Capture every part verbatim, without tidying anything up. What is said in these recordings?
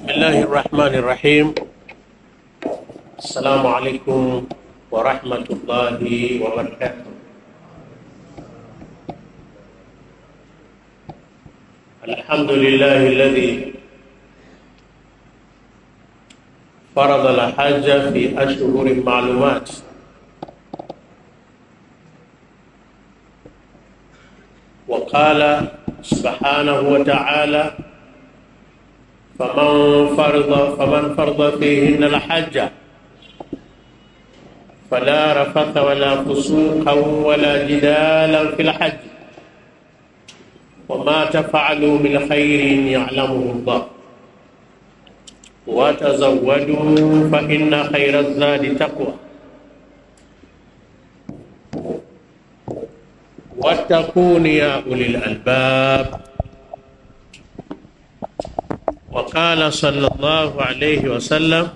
بسم الله الرحمن الرحيم. السلام عليكم ورحمة الله وبركاته. الحمد لله الذي فرض الحج في أشهر معلومات، وقال سبحانه وتعالى: فمن فرض فمن فرض فيهن الحج فلا رفث ولا فسوق ولا جدال في الحج وما تفعلوا من خير يعلمه الله وتزودوا فإن خير الزاد تقوى واتقون يا أولي الألباب. وقال صلى الله عليه وسلم: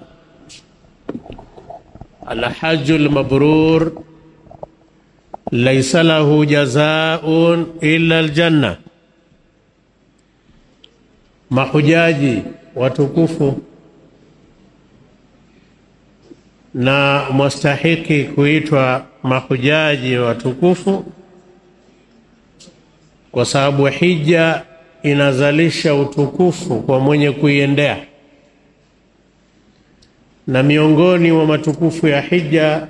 الحج المبرور ليس له جزاء إلا الجنة. mahujaji watukufu na mustahiki kuitwa mahujaji watukufu kwa sababu hija inazalisha utukufu kwa mwenye kuiendea, na miongoni mwa matukufu ya hija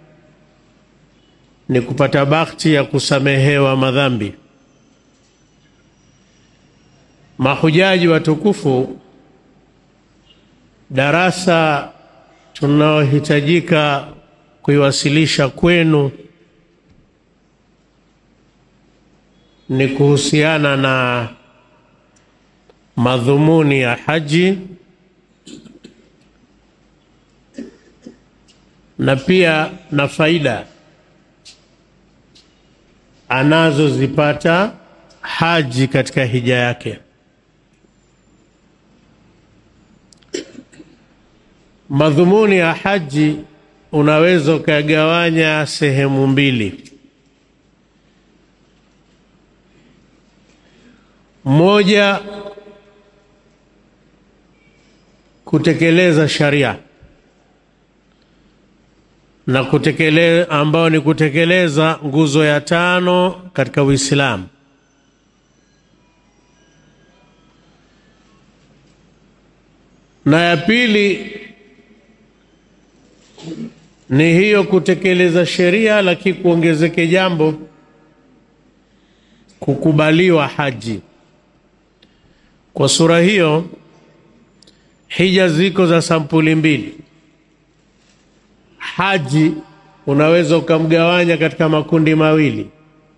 ni kupata bahati ya kusamehewa madhambi. Mahujaji watukufu, darasa tunaohitajika kuiwasilisha kwenu ni kuhusiana na madhumuni ya haji na pia na faida anazozipata haji katika hija yake. Madhumuni ya haji unaweza kugawanya sehemu mbili. Moja, kutekeleza sharia, na kutekeleza ambao ni kutekeleza nguzo ya tano katika Uislamu. Na ya pili ni hiyo kutekeleza sheria, lakini kuongezeke jambo kukubaliwa haji. Kwa sura hiyo hija ziko za sampuli mbili. Haji unaweza ukamgawanya katika makundi mawili.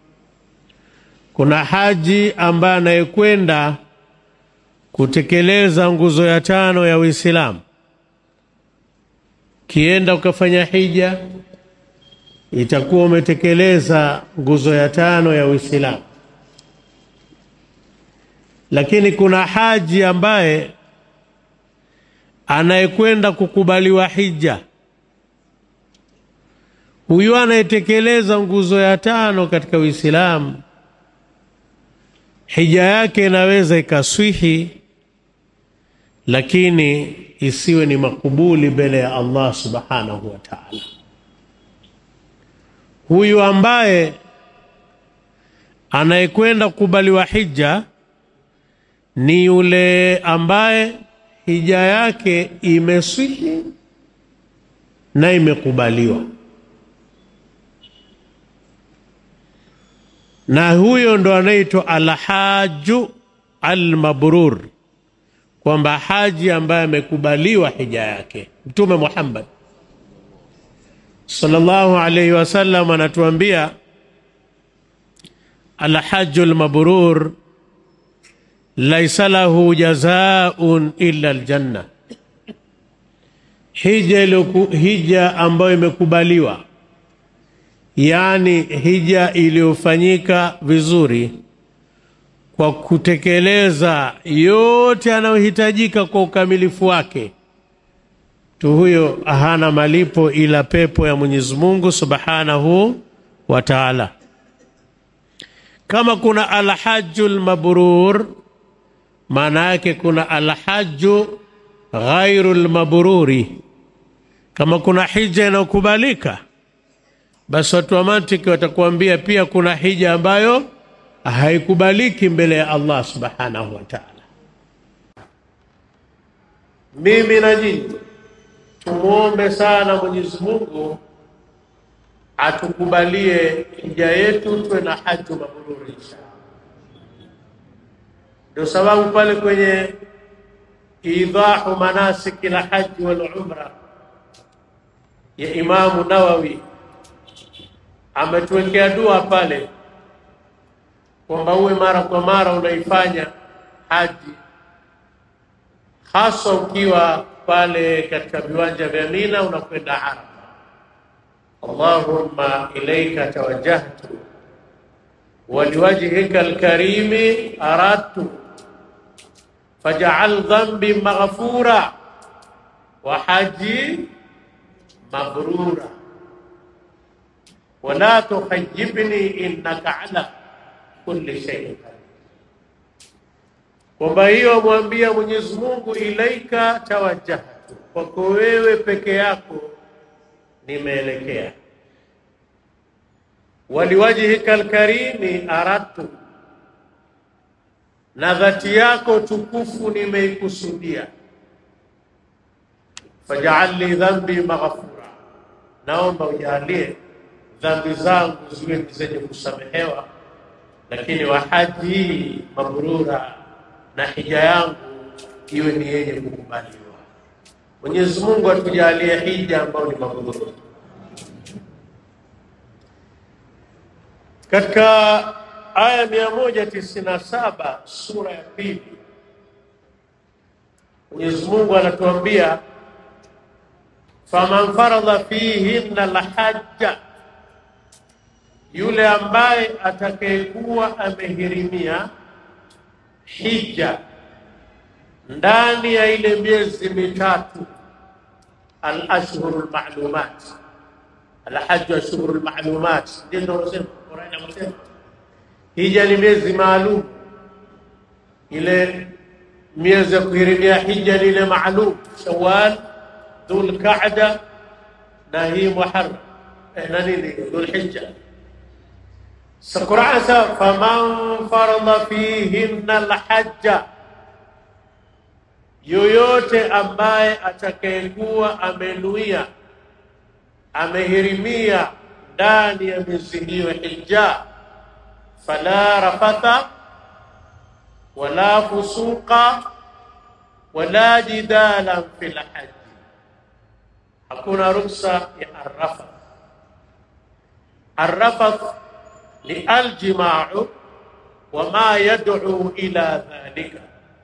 Kuna haji ambaye anayekwenda kutekeleza nguzo ya tano ya Uislamu. Kienda ukafanya hija, itakuwa umetekeleza nguzo ya tano ya Uislamu. Lakini kuna haji ambaye anayekwenda kukubaliwa hija. Huyu anayetekeleza nguzo ya tano katika Uislamu, hija yake inaweza ikaswihi, lakini isiwe ni makubuli mbele ya Allah subhanahu wa ta'ala. Huyu ambaye anayekwenda kukubaliwa hija ni yule ambaye hija yake imeswihi na imekubaliwa, na huyo ndo anaitwa al-hajju al-mabrur, kwamba haji ambaye amekubaliwa hija yake. Mtume Muhammad sallallahu alayhi wasallam anatuambia al-hajju al-mabrur laisa lahu jazaa'un illa aljanna. Hija iliyoku, hija ambayo imekubaliwa, yani hija iliyofanyika vizuri kwa kutekeleza yote anayohitajika kwa ukamilifu wake, tu huyo hana malipo ila pepo ya Mwenyezi Mungu Subhanahu wa Ta'ala. Kama kuna al-hajjul mabrur, maana yake kuna al-hajju ghairul mabruri. Kama kuna hija inayokubalika, basi automatic watakuambia pia kuna hija ambayo haikubaliki mbele ya Allah subhanahu wa ta'ala. Mimi na nyinyi tumuombe sana Mwenyezi Mungu atukubalie hija yetu, tuwe na haji mabrur inshallah. Ndio sababu pale kwenye idahu manasik la haji wal umra ya Imam Nawawi ametuwekea dua pale kwamba uwe mara kwa mara unaifanya haji, hasa ukiwa pale katika viwanja vya Mina unakwenda Arafa. Allahumma ilayka tawajjahtu wa liwajhika alkarimi aradtu faj'al dhanbi maghfura wa haji mabrura wa la tukhayyibni innaka ala kulli shay'in qadir. Kwa hiyo mwambia Mwenyezi Mungu, ilaika tawajjahtu, kwako wewe peke yako nimeelekea, waliwajhika alkarimi aradtu, na dhati yako tukufu nimeikusudia, faj'al li dhanbi maghfura, naomba ujalie dhambi zangu ziwe zenye kusamehewa, lakini wa haji mabrura, na hija yangu iwe ni yenye kukubaliwa. Mwenyezi Mungu atujalie hija ambayo ni mabrur. Katika aya mia moja tisini na saba sura ya pili, Mwenyezi Mungu anatuambia faman faradha fihinna alhajja, yule ambaye atakayekuwa amehirimia hija ndani ya ile miezi mitatu al-ashhurul ma'lumat. Al-hajj ashhurul ma'lumat, ndio tunasema Qur'ani inasema hija ni miezi maalum. Ile miezi ya kuhirimia hija ni ile maalum: Shawwal, Dhulqa'da na hii Muharram na nini Dhulhijja. Qur'an sa faman farada fihinna alhajja, yoyote ambaye atakayekuwa amenuia amehirimia ndani ya miezi hiyo hija, fala rafatha wala fusuqa wala jidala fil hajj, hakuna ruksa ya arrafath. Arrafath ni aljima'u wa ma yad'u ila dhalika.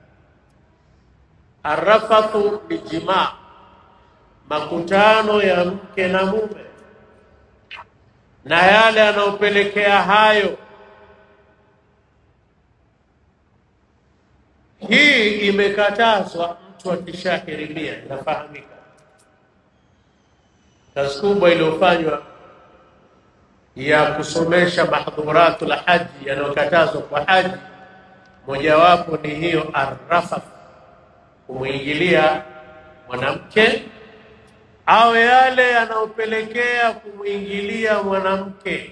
Arrafathu ni jima', makutano ya mke na mume na yale yanayopelekea hayo. Hii imekatazwa mtu akishahirimia, inafahamika. Kazi kubwa iliyofanywa ya kusomesha mahdhuratul haji yanayokatazwa kwa haji, mojawapo ni hiyo arrafath, kumuingilia mwanamke au yale yanayopelekea kumuingilia mwanamke.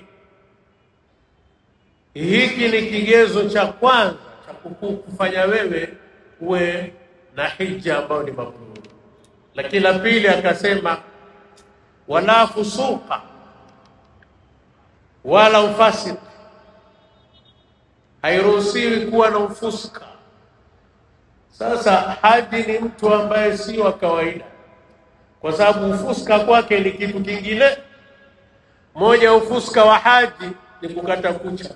Hiki ni kigezo cha kwanza cha kukufanya wewe uwe na hija ambayo ni mabrur. Lakini la pili akasema wala fusuqa wala ufasik, hairuhusiwi kuwa na ufuska. Sasa haji ni mtu ambaye si wa kawaida, kwa sababu ufuska kwake ni kitu kingine. Moja, ufuska wa haji ni kukata kucha.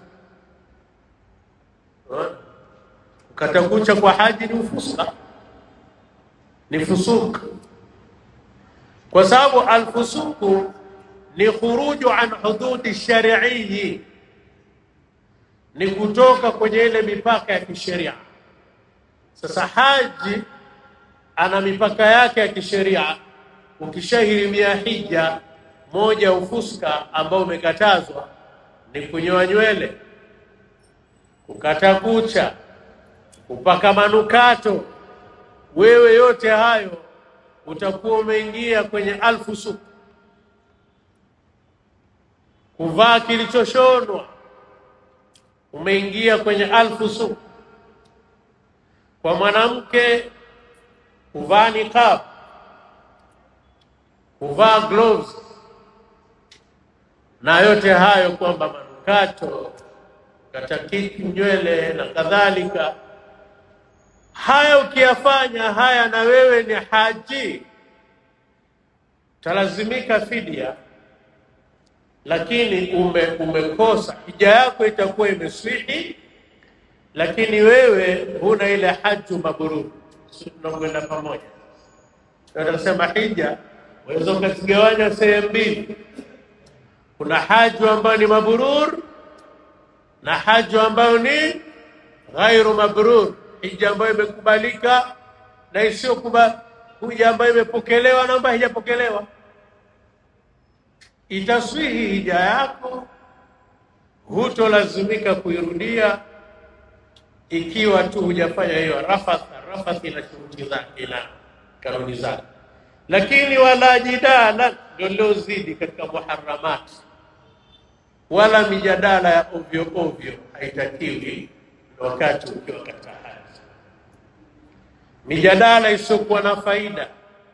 Kukata kucha kwa haji ni ufuska, ni fusuka, kwa sababu alfusuku ni khuruju an hududi shari'i, ni kutoka kwenye ile mipaka ya kisheria. Sasa haji ana mipaka yake ya kisheria. Ukishahirimia hija, moja ufuska ambao umekatazwa ni kunyoa nywele, kukata kucha, kupaka manukato, wewe yote hayo utakuwa umeingia kwenye alfu suku. Kuvaa kilichoshonwa umeingia kwenye alfu suku. Kwa mwanamke kuvaa niqab, kuvaa gloves na yote hayo, kwamba manukato, katakiki nywele na kadhalika, haya ukiyafanya haya na wewe ni haji, talazimika fidia, lakini ume, umekosa. Hija yako itakuwa imeswihi, lakini wewe huna ile haju mabrur. Tunakwenda pamoja. Tunasema hija waweza ukazigawanya sehemu mbili. Kuna haju ambayo ni mabrur na haju ambayo ni ghairu mabrur. Hija ambayo imekubalika na isiyo kubalika, hija ambayo imepokelewa na ambayo haijapokelewa. Itaswihi hija yako, hutolazimika kuirudia ikiwa tu hujafanya hiyo rafath. Rafath ina shuruti zake na kanuni zake. Lakini wala jidala, ndio zidi katika muharramat, wala mijadala ya ovyo ovyo haitakiwi wakati ukiwa katika haji. Mijadala isiyokuwa na faida.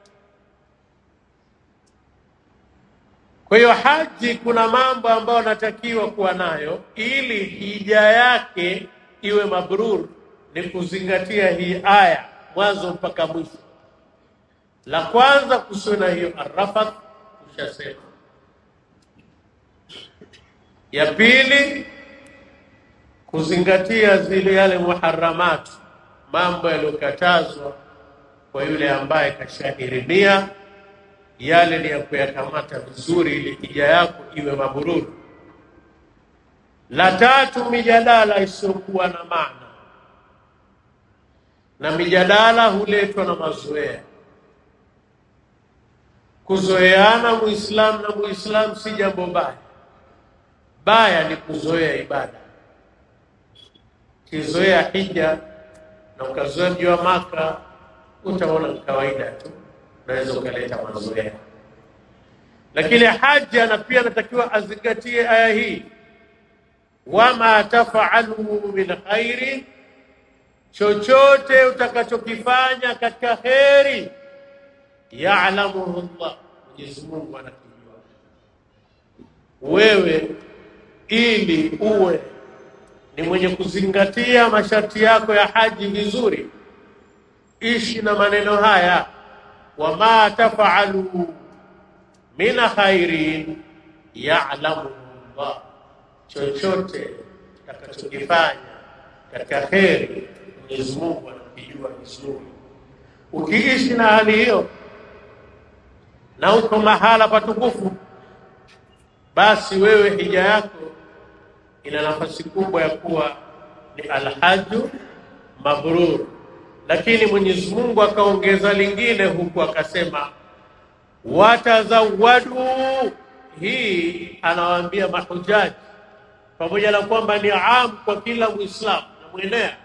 Kwa hiyo haji kuna mambo ambayo natakiwa kuwa nayo ili hija yake iwe mabrur, ni kuzingatia hii aya mwanzo mpaka mwisho. La kwanza kusuna hiyo arrafath, tushasema. Ya pili kuzingatia zile yale muharramat, mambo yaliyokatazwa kwa yule ambaye kashahirimia, yale ni ya kuyakamata vizuri ili hija yako iwe mabrur. La tatu mijadala isiyokuwa na maana, na mijadala huletwa na mazoea. Kuzoeana muislamu na muislamu si jambo baya. Baya ni kuzoea ibada. Kizoea hija na ukazoea mji wa Maka, utaona kawaida tu, unaweza ukaleta mazoea. Lakini haja na pia natakiwa azingatie aya hii, wama tafa'alu min khairi, chochote utakachokifanya katika khairi, ya'lamuhu Allah, Mwenyezi Mungu anakijua. Wewe ili uwe ni mwenye kuzingatia masharti yako ya haji vizuri, ishi na maneno haya, wama tafa'alu min khairin ya'lamuhu Allah, chochote utakachokifanya katika khairi Mwenyezi Mungu anakijua vizuri. Ukiishi na hali hiyo na uko mahala patukufu, basi wewe hija yako ina nafasi kubwa ya kuwa ni alhaju mabrur. Lakini Mwenyezi Mungu akaongeza lingine huku akasema watazawadu. Hii anawaambia mahujaji, pamoja na kwamba ni aam kwa kila Muislamu na mwenea,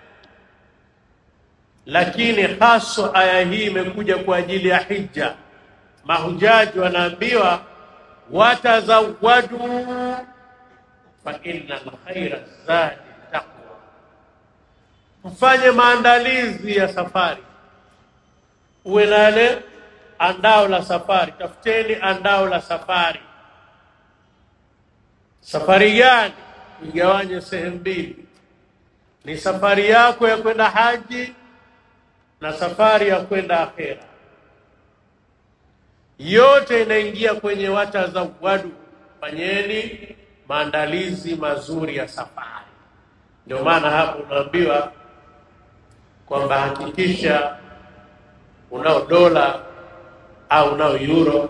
lakini hasa aya hii imekuja kwa ajili ya hija. Mahujaji wanaambiwa watazawadu fa inna alkhaira zadi taqwa, mfanye maandalizi ya safari, uwe nale andao la safari. Tafuteni andao la safari. Safari gani? Igawanye sehemu mbili, ni safari yako ya kwenda haji na safari ya kwenda akhera. Yote inaingia kwenye watazawadu, fanyeni maandalizi mazuri ya safari. Ndio maana hapo unaambiwa kwamba hakikisha unao dola au unao euro,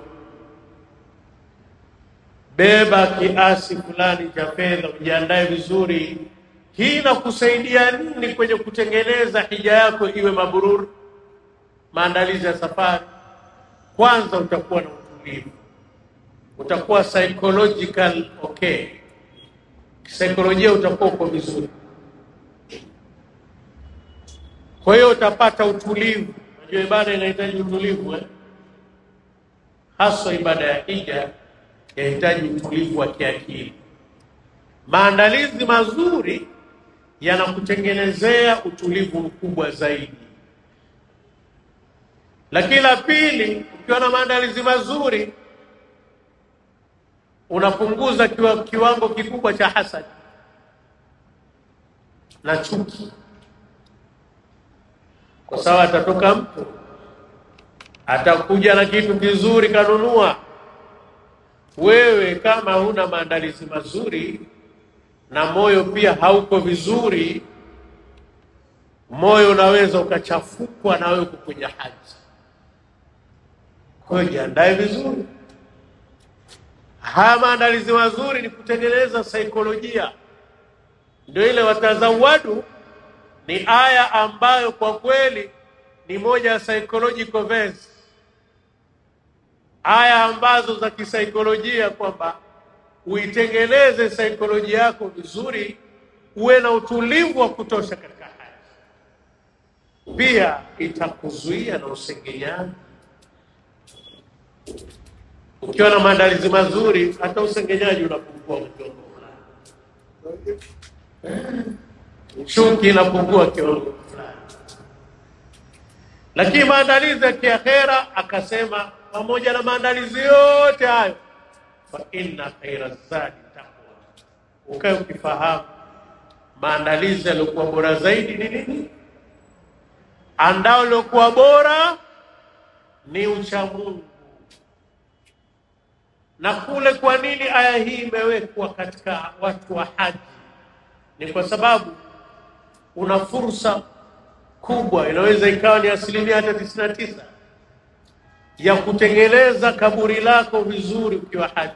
beba kiasi fulani cha fedha, ujiandae vizuri. Hii inakusaidia nini kwenye kutengeneza hija yako iwe mabrur? Maandalizi ya safari, kwanza utakuwa na utulivu, utakuwa psychological okay, kisaikolojia utakuwa uko vizuri. Kwa hiyo utapata utulivu, Unajua ibada inahitaji utulivu eh? Hasa ibada ya hija inahitaji utulivu wa kiakili. Maandalizi mazuri yanakutengenezea utulivu mkubwa zaidi. Lakini la pili, ukiwa na maandalizi mazuri unapunguza kiwa, kiwango kikubwa cha hasad na chuki. Kwa sababu atatoka mtu atakuja na kitu kizuri kanunua, wewe kama huna maandalizi mazuri na moyo pia hauko vizuri, moyo unaweza ukachafukwa na wewe kwenye haji. Kwa hiyo jiandae vizuri. Haya maandalizi mazuri ni kutengeneza saikolojia. Ndio ile watazawadu ni aya ambayo kwa kweli ni moja ya psychological verse. Aya ambazo za kisaikolojia kwamba uitengeneze saikolojia yako vizuri, uwe na utulivu wa kutosha katika haji. Pia itakuzuia na usengenyaji. Ukiwa na maandalizi mazuri, hata usengenyaji unapungua kidogo fulani. Chuki inapungua kidogo fulani. Lakini maandalizi ya kiakhera akasema pamoja na maandalizi yote hayo, fa inna khayra zadi taqwa. Ukae ukifahamu maandalizi yaliokuwa bora zaidi ni nini? Andao lokuwa bora ni uchamungu. Na kule kwa nini aya hii imewekwa katika watu wa haji? Ni kwa sababu una fursa kubwa, inaweza ikawa ni asilimia hata tisini na tisa ya kutengeneza kaburi lako vizuri ukiwa haji.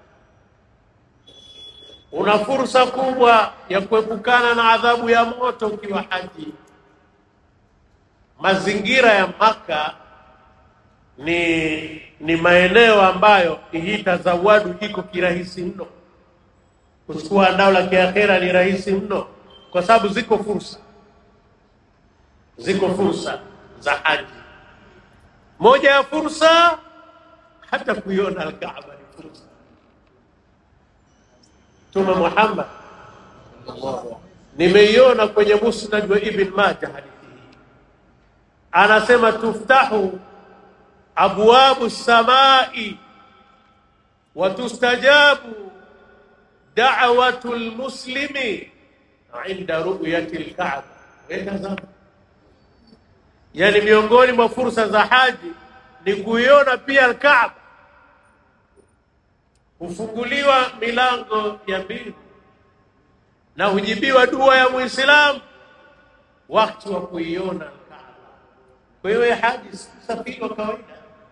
Una fursa kubwa ya kuepukana na adhabu ya moto ukiwa haji. Mazingira ya Maka ni ni maeneo ambayo hii tazawadu iko kirahisi mno. Kuchukua andao la kiakhera ni rahisi mno kwa sababu ziko fursa. Ziko fursa za haji. Moja ya fursa hata kuiona al-Kaaba ni fursa. Mtume Muhammad nimeiona kwenye Musnad wa Ibn Majah hadithi hii. Anasema tuftahu abwabu samai wa tustajabu da'watul muslimi inda ru'yati al-Kaaba. Wetazama, yani miongoni mwa fursa za haji ni kuiona pia al-Kaaba. Hufunguliwa milango ya mbingu na hujibiwa dua ya Muislamu wakati wa kuiona al-Kaaba. Kwa hiyo haji si usafiri wa kawaida.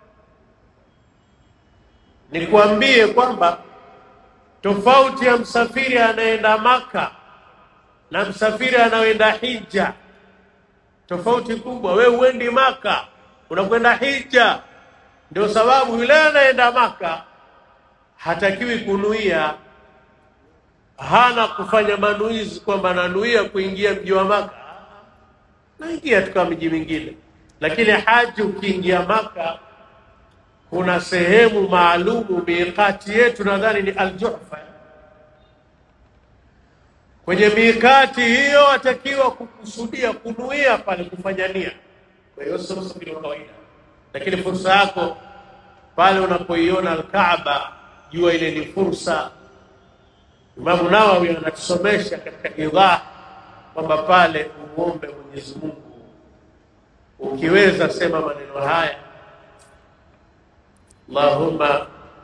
Nikwambie kwamba tofauti ya msafiri anaenda Maka na msafiri anaoenda hija tofauti kubwa. Wewe uendi Maka, unakwenda hija. Ndio sababu yule anaenda Maka hatakiwi kunuia, hana kufanya manuizi kwamba ananuia kuingia mji wa Maka. Naingia katika miji mingine. Lakini haji ukiingia Maka kuna sehemu maalumu, miqati yetu nadhani ni Al-Juhfa. Kwenye miqati hiyo atakiwa kukusudia kunuia pale, kufanya nia. Kwa hiyo sio safari ya kawaida. Lakini fursa yako pale unapoiona al-Kaaba, jua ile ni fursa. Imam Nawawi anatusomesha katika idhaa kwamba pale umuombe Mwenyezi Mungu. Ukiweza sema maneno haya: Allahumma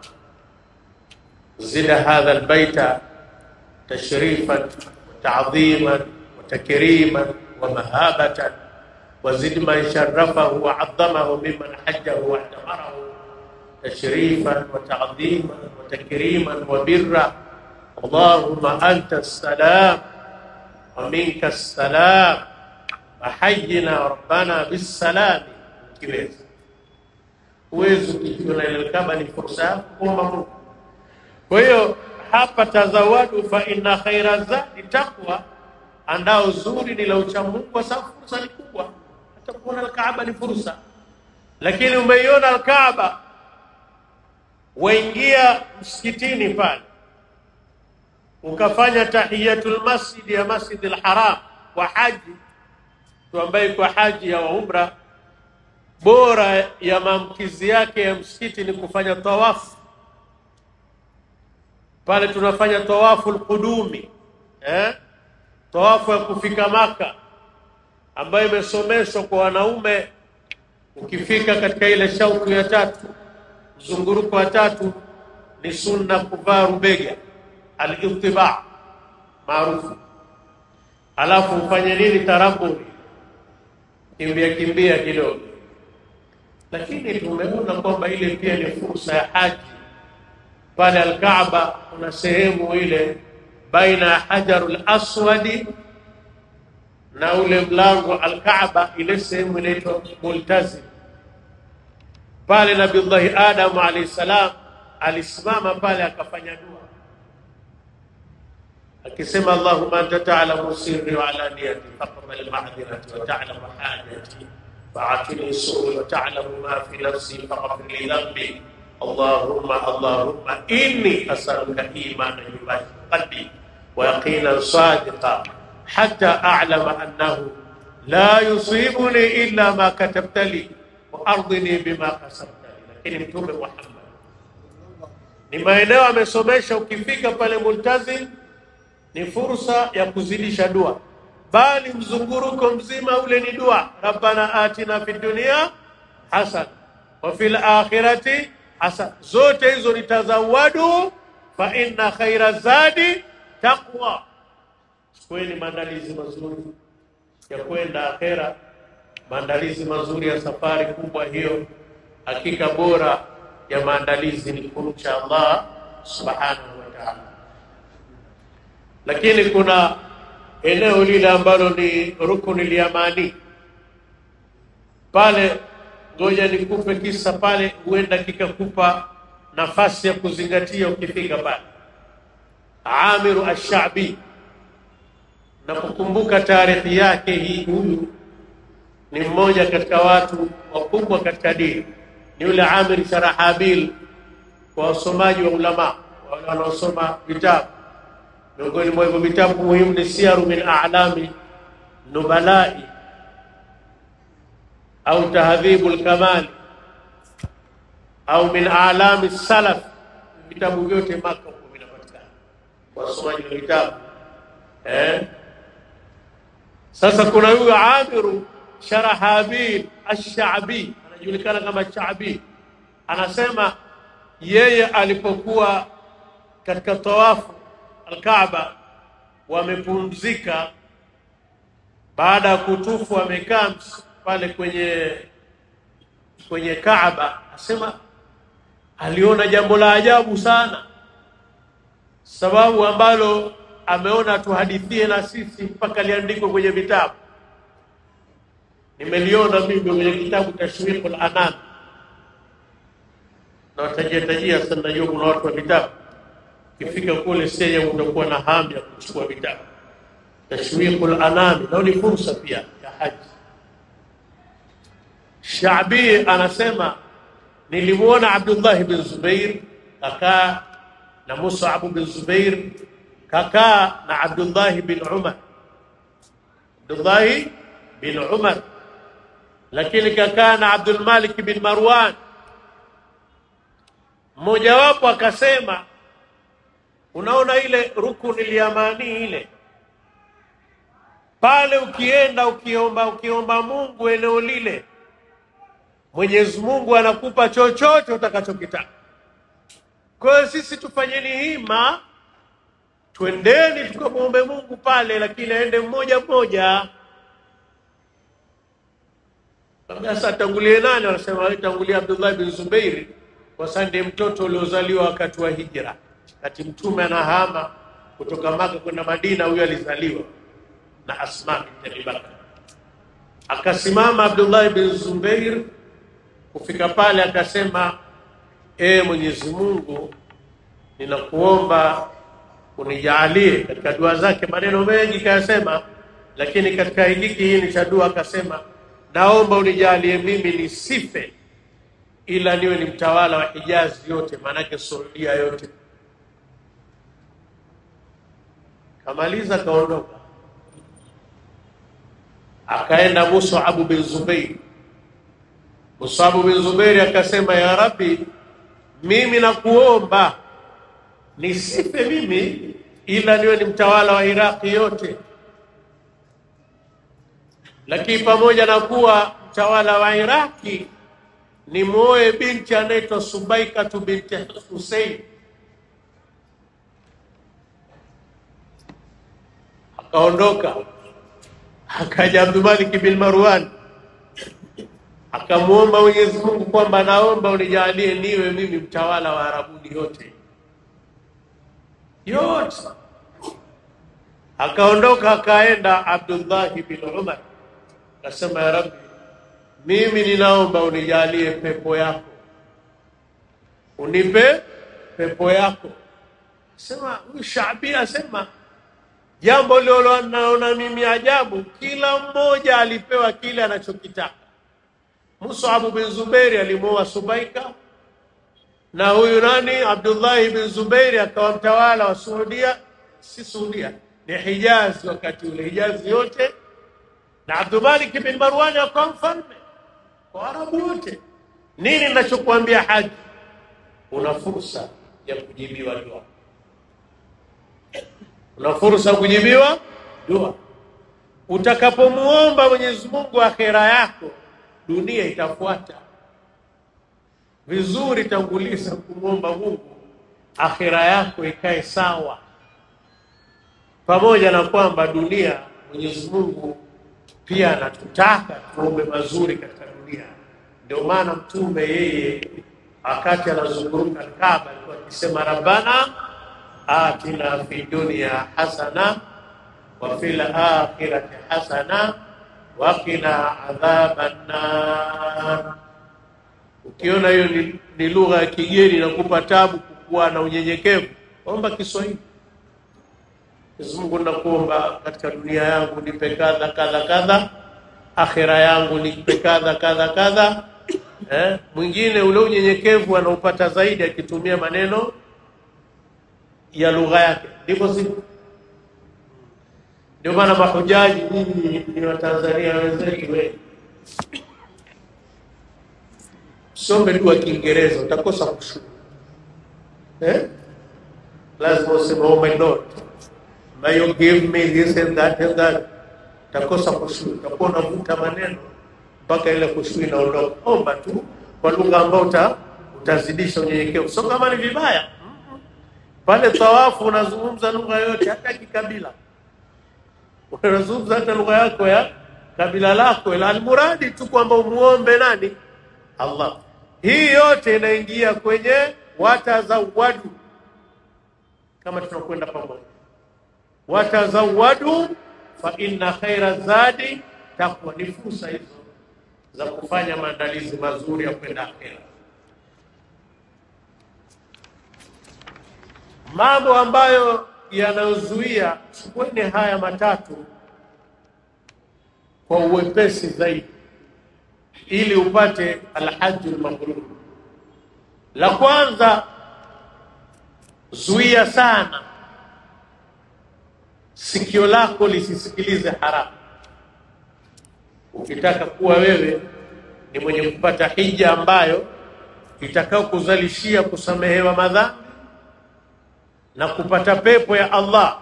zid hadha albayta tashrifan ta'dhiman wa takriman wa mahabatan wa zid man sharafahu wa 'azzamahu mimman hajjahu wa i'tamarahu tashrifan wa ta'dhiman wa takriman wa birra. Allahumma anta as-salam wa minka as-salam wa hayyina rabbana bis-salam. Kiweza uwezo ukiona ile kama ni fursa kuomba Mungu. Kwa hiyo hapa tazawadu fa inna khaira zadi taqwa, andao zuri ni la ucha Mungu, kwa sababu fursa ni kubwa. Hata kuona al-Kaaba ni fursa. Lakini umeiona al-Kaaba, waingia msikitini pale ukafanya tahiyatul masjid ya Masjidil Haram kwa haji, tu ambaye kwa haji ya umra bora ya maamkizi yake ya msikiti ni kufanya tawafu pale. Tunafanya tawafu al-qudumi, eh tawafu ya kufika Maka, ambayo imesomeshwa kwa wanaume. Ukifika katika ile shauku ya tatu, mzunguruko wa tatu, ni sunna kuvaa rubega al-ittiba maarufu. Alafu ufanye nini? Taraburi, kimbia kimbia kidogo. Lakini tumeona kwamba ile pia ni fursa ya haji. Pale al-Kaaba kuna sehemu ile baina ya Hajarul Aswadi na ule mlango al-Kaaba, ile sehemu inaitwa Multazim. Pale Nabii Adam alayhi salam alisimama pale akafanya dua akisema, Allahumma anta ta'lamu sirri wa alaniyati faqbal ma'dhirati wa ta'lamu hajati fa'atini su'li wa ta'lamu ma fi nafsi faghfir li dhanbi. Allahumma Allahumma inni as'aluka imanan yubashi qalbi wa yaqinan sadiqan hatta a'lama annahu la yusibuni illa ma katabta li wa ardini bima kasabta li. Lakini Mtume Muhammad ni maeneo amesomesha, ukifika pale Multazim ni fursa ya kuzidisha dua, bali mzunguruko mzima ule ni dua. Rabbana atina fid dunya hasan wa fil akhirati hasan. Zote hizo ni tazawadu fa inna khaira zadi taqwa. Kweni maandalizi mazuri ya kwenda akhera, maandalizi mazuri ya safari kubwa hiyo. Hakika bora ya maandalizi ni kumcha Allah subhanahu wa ta'ala. Lakini kuna eneo lile ambalo ni Rukunul Yamani pale, ngoja nikupe kisa pale, huenda kikakupa nafasi ya kuzingatia ukifika pale. Amir ash-Sha'bi, na kukumbuka tarehe yake hii, huyu ni mmoja katika watu wakubwa katika dini. Ni yule Amir Sharahabil, kwa wasomaji wa ulama wale wanaosoma vitabu. Miongoni mwa hivyo vitabu muhimu ni Siyaru min A'lami Nubalai au Tahdhibul Kamal au min A'lami Salaf. Vitabu vyote Maka huko vinapatikana wasomaji wa vitabu. Eh sasa kuna huyu Amiru Sharahabil ash-Sha'bi, anajulikana kama Sha'bi. Anasema yeye alipokuwa katika tawafu al-Kaaba, wamepumzika baada ya kutufu, wamekaa pale kwenye kwenye Kaaba, asema aliona jambo la ajabu sana, sababu ambalo ameona tuhadithie na sisi mpaka liandikwe kwenye vitabu. Nimeliona mimi kwenye kitabu Tashwiqul Anam, na watajitajia sana. Najua kuna watu wa vitabu, kifika kule sije utakuwa na hamu ya kuchukua vitabu. Tashwiqul Anam na ni fursa pia ya haji. Sha'bi anasema nilimuona Abdullah bin Zubair kaka na Mus'ab bin Zubair kaka na Abdullah bin Umar, Abdullah bin Umar, lakini kaka na Abdul Malik bin Marwan. Mmoja wapo akasema, unaona ile Rukunul Yamani ile pale, ukienda ukiomba ukiomba Mungu eneo lile, Mwenyezi Mungu anakupa chochote utakachokitaka. Kwa hiyo sisi tufanyeni hima, twendeni tukamwombe Mungu pale, lakini aende mmoja mmoja. Sasa tangulie nani? Wanasema tangulia Abdullah bin Zubair, kwa sababu ndiye mtoto uliozaliwa wakati wa hijra, wakati Mtume anahama kutoka Maka kwenda Madina. Huyo alizaliwa na Asma bint Abi Bakr. Akasimama Abdullah bin Zubair, kufika pale akasema, e Mwenyezi Mungu, ninakuomba unijalie. Katika dua zake maneno mengi kayasema, lakini katika hiki hii ni cha dua akasema, naomba unijalie mimi nisife ila niwe ni mtawala wa Hijazi yote, manake Saudia yote. Kamaliza kaondoka, akaenda Mus'ab bin Zubair. Mus'ab bin Zubair akasema, ya Rabbi, mimi nakuomba nisife mimi ila niwe ni mtawala wa Iraqi yote. Lakini pamoja na kuwa mtawala wa Iraqi ni muoe binti anaitwa Subaika binti Hussein. Akaondoka, akaja Abdul Malik bin Marwan, akamuomba Mwenyezi Mungu kwamba naomba unijalie niwe mimi mtawala wa Arabuni yote yote. Akaondoka, akaenda Abdullah bin Umar, akasema, ya Rabbi, mimi ninaomba unijalie pepo yako, unipe pepo yako. Sema huyu Shaabi asema, jambo lilo naona mimi ajabu, kila mmoja alipewa kile anachokitaka. Mus'ab bin Zubair alimuoa Subaika, na huyu nani Abdullah bin Zubair akawa mtawala wa Saudia, si Saudia ni Hijaz wakati ule, Hijaz yote. Na Abdul Malik bin Marwan akawa mfalme kwa Arabu wote. Nini ninachokuambia Haji? Una fursa ya kujibiwa dua, una fursa ya kujibiwa dua. Utakapomuomba Mwenyezi Mungu akhera yako, dunia itafuata. Vizuri tanguliza kumuomba Mungu akhera yako ikae sawa, pamoja na kwamba dunia Mwenyezi Mungu pia anatutaka tuombe mazuri katika dunia. Ndio maana Mtume yeye wakati anazunguruka Kaaba alikuwa akisema, Rabbana atina fi dunya hasana wa fil akhirati hasana wa qina adhaban nar. Ukiona hiyo ni, ni lugha ya kigeni na kupa tabu kuwa na unyenyekevu, omba Kiswahili. Mwenyezi Mungu, nakuomba katika dunia yangu nipe kadha kadha kadha, akhira yangu nipe kadha kadha kadha. Eh, mwingine ule unyenyekevu anaupata zaidi akitumia maneno ya lugha yake. Ndivyo sivyo? Ndio maana mahujaji nyinyi ni wa Tanzania wenzetu wengi, some dua Kiingereza utakosa kushukuru. Eh? Lazima useme, oh my Lord, may you give me this and that and that. Utakosa kushukuru, utakuwa unavuta maneno mpaka ile kushukuru inaondoka. Omba tu kwa lugha ambayo uta, utazidisha unyenyekevu. Sio kama ni vibaya. Pale tawafu unazungumza lugha yote, hata kikabila. Unazungumza hata lugha yako ya kabila lako, ila almuradi tu kwamba umuombe nani? Allah. Hii yote inaingia kwenye watazawadu, kama tunakwenda pamoja. Watazawadu fa inna khaira zadi taqwa. Ni fursa hizo za kufanya maandalizi mazuri ya kwenda akhera. Mambo ambayo yanayozuia, chukueni haya matatu kwa uwepesi zaidi ili upate alhajjul mabrur. La kwanza, zuia sana sikio lako lisisikilize haramu. Ukitaka kuwa wewe ni mwenye kupata hija ambayo itakao kuzalishia kusamehewa madhambi na kupata pepo ya Allah,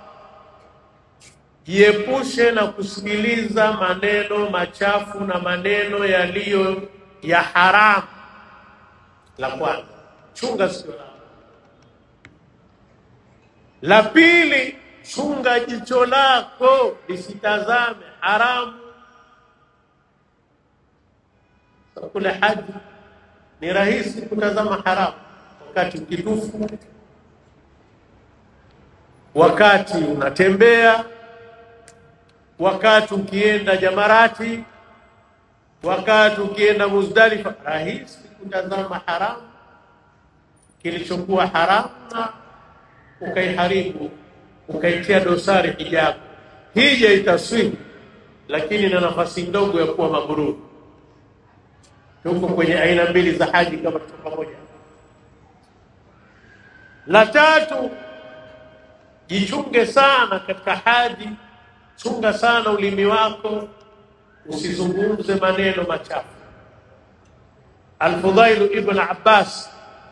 jiepushe na kusikiliza maneno machafu na maneno yaliyo ya haramu. La kwanza, chunga sikio lako. La pili, chunga jicho lako lisitazame haramu. Kule haji ni rahisi kutazama haramu, wakati ukitufu, wakati unatembea, wakati ukienda Jamarati, wakati ukienda Muzdalifa. Rahisi kutazama haramu, kilichokuwa haramu na ukaiharibu, ukaitia dosari hijabu. Hija itaswihi, lakini na nafasi ndogo ya kuwa mabrur. Tuko kwenye aina mbili za haji kama tuko pamoja. La tatu, jichunge sana katika haji, chunga sana ulimi wako, usizungumze maneno machafu. Al-Fudhail ibn Abbas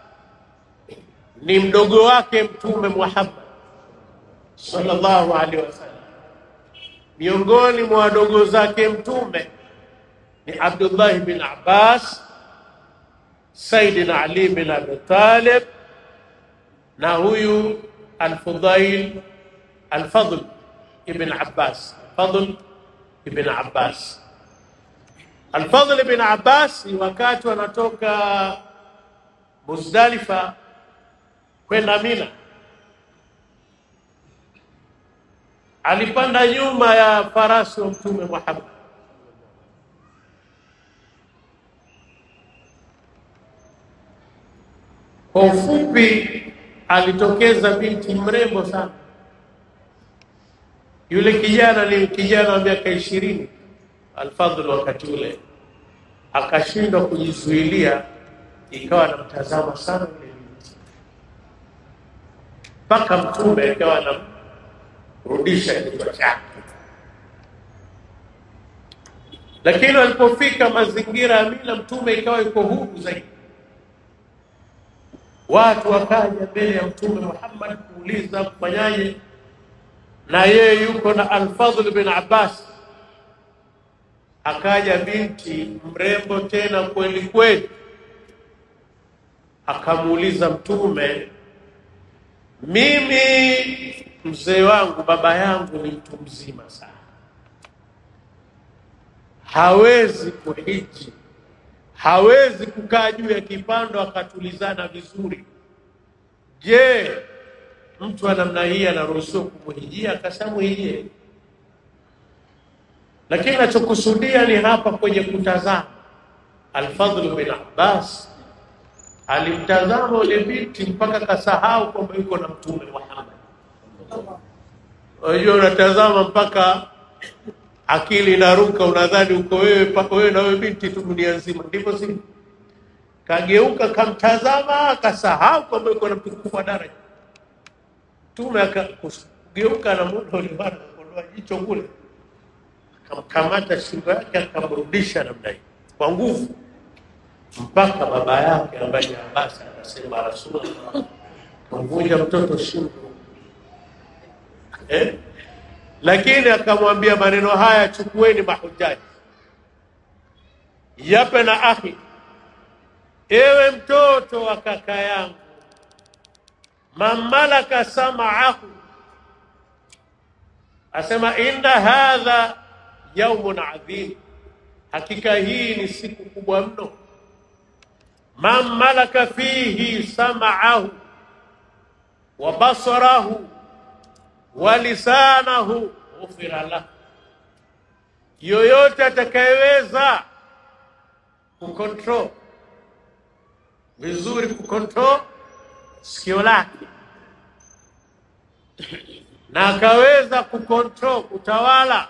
ni mdogo wake Mtume Muhammad sallallahu alaihi wasallam. Miongoni mwa wadogo zake Mtume ni Abdullah ibn Abbas, Sayyidina Ali bin Abi Talib, na huyu Al-Fudhail Al-Fadl ibn Abbas. Fadl ibn Abbas. Al-Fadl ibn Abbas wakati wanatoka Muzdalifa kwenda Mina, alipanda nyuma ya farasi wa Mtume Muhammad. Kwa ufupi, alitokeza binti mrembo sana. Yule kijana ni kijana wa miaka ishirini. Al-Fadhl wakati ule akashindwa kujizuilia, ikawa anamtazama sana yule binti, mpaka Mtume akawa anamrudisha kichwa chake. Lakini alipofika mazingira ya Mina, Mtume ikawa yuko huru zaidi. Watu wakaja mbele ya Mtume Muhammad kuuliza kufanyaje, na yeye yuko na Al-Fadhl bin Abbas. Akaja binti mrembo tena kweli kweli, akamuuliza Mtume, mimi mzee wangu, baba yangu ni mtu mzima sana, hawezi kuhiji, hawezi kukaa juu ya kipando akatulizana vizuri. Je, mtu wa namna hii anaruhusiwa kumhijia? Akasamhijie. Lakini nachokusudia ni hapa kwenye kutazama. Al-Fadhl bin Abbas alimtazama yule binti mpaka kasahau kwamba yuko na Mtume Muhammad. Unajua, unatazama mpaka akili inaruka, unadhani uko wewe paka wewe na wewe binti tu dunia nzima. Ndipo si kageuka, kamtazama, akasahau kwamba yuko na mtukufu wa daraja. Mtume akageuka na muda ule bwana kuondoa jicho kule, akamkamata shingo yake, akamrudisha namna hii kwa nguvu, mpaka baba yake ambaye ni Abbas anasema, Rasulullah, kumvunja mtoto shingo eh? Lakini akamwambia maneno haya, chukueni mahujaji, yape na akhi, ewe mtoto wa kaka yangu, mamalaka sama'ahu, asema inna hadha yaumun adhim, hakika hii ni siku kubwa mno. Mamalaka fihi sama'ahu wa basarahu wa lisanahu ghufira lahu, yoyote atakayeweza kucontrol vizuri, kucontrol sikio lake, na akaweza kucontrol kutawala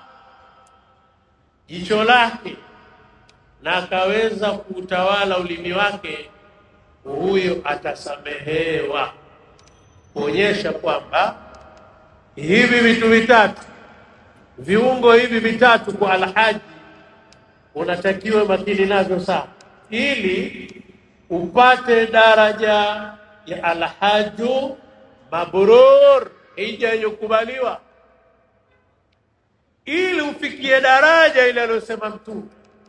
jicho lake, na akaweza kutawala ulimi wake, huyo atasamehewa. Kuonyesha kwamba hivi vitu vitatu, viungo hivi vitatu kwa alhaji unatakiwa makini navyo sana, ili upate daraja ya alhaju mabrur, hija yokubaliwa. Ili ufikie daraja ile aliyosema Mtume,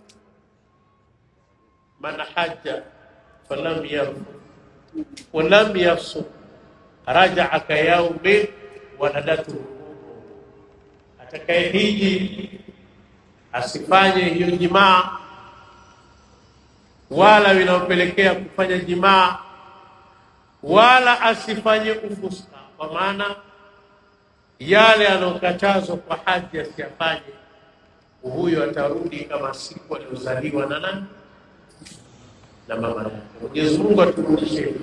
man hajja falam yarfu walam yafsu raja'a ka yawmin waladatu, atakaye hiji asifanye hiyo jimaa wala vinaopelekea kufanya jimaa, wala asifanye ufuska, kwa maana yale yanokatazwa kwa haji asiyafanye, huyo atarudi kama siku aliozaliwa na nani? Na mama yake. Mwenyezi Mungu aturudishe.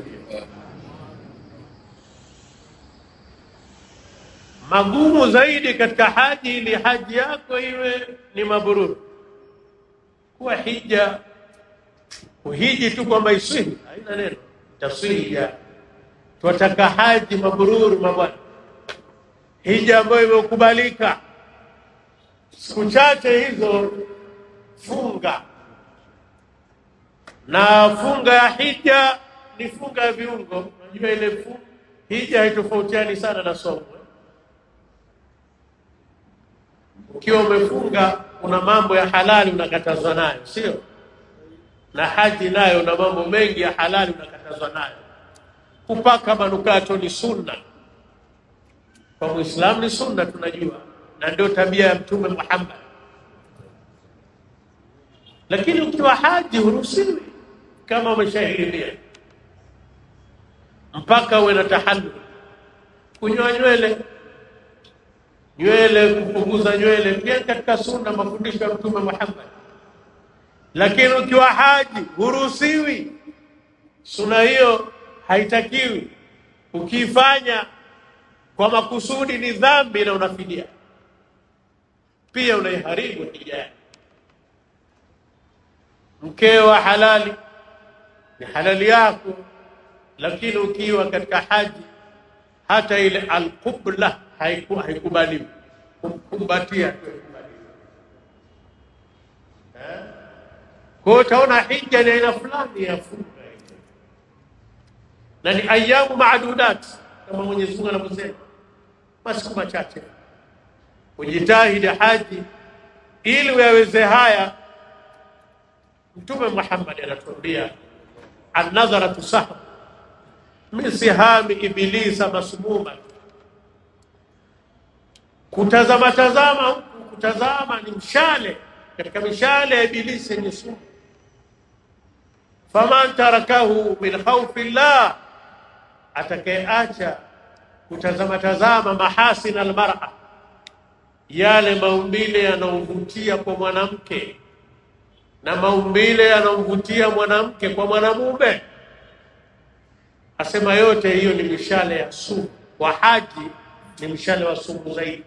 Magumu zaidi katika haji, ili haji yako iwe ni mabrur, kuwa hija kuhiji tu kwamba iswihi haina neno, taswija. Tunataka haji mabrur mabwana, hija ambayo imekubalika. Siku chache hizo funga, na funga ya hija ni funga ya viungo. Unajua ile funga hija haitofautiani sana na somo. Ukiwa umefunga kuna mambo ya halali unakatazwa nayo, sio? Na haji nayo na mambo mengi ya halali unakatazwa nayo. Kupaka manukato ni sunna kwa Muislamu, ni sunna tunajua, na ndio tabia ya Mtume Muhammad. Lakini ukiwa haji huruhusiwi kama umeshahirimia, mpaka uwe na tahallul, kunyoa nywele nywele kupunguza nywele pia katika sunna, mafundisho ya Mtume Muhammad. Lakini ukiwa haji huruhusiwi, sunna hiyo haitakiwi. Ukifanya kwa makusudi ni dhambi na unafidia, pia unaiharibu hija. Mkeo wa halali ni halali yako, lakini ukiwa katika haji hata ile alqubla haikubaliwi, kumkumbatia tu haikubaliwi. Eh, kwa utaona hija ni aina fulani ya funga, na ni ayamu maadudat kama Mwenyezi Mungu anavyosema, masiku machache. Ujitahidi haji ili uyaweze haya. Mtume Muhammad anatuambia an-nadharatu sahm min sihami ibilisa masmuma. Kutazama tazama huku, kutazama ni mshale katika mishale ya ibilisi yenye sumu. Faman tarakahu min khawfi llah, atakayeacha kutazama tazama mahasin almar'a, yale maumbile yanayovutia kwa mwanamke na maumbile yanayovutia mwanamke kwa mwanamume, asema yote hiyo ni mishale ya sumu. Kwa haji ni mishale wa sumu zaidi.